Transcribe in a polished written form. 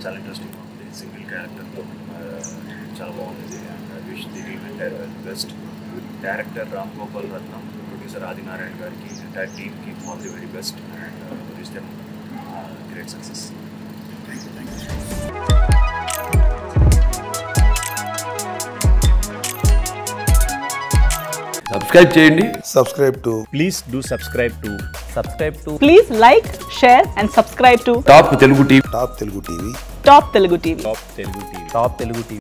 చాలా ఇంట్రెస్టింగ్ ఉంది. సింగిల్ క్యారెక్టర్తో చాలా బాగుంది. I wish the team entire best. Director Ram Gopal Ratnam, producer Adi Narayana గారికి, ఎంటైర్ టీమ్కి all the very best and wish them great success. Subscribe చేయండి. Subscribe to. Please do subscribe to. Please like, share and subscribe to top Telugu TV. Top Telugu TV. Top Telugu TV. Top Telugu TV.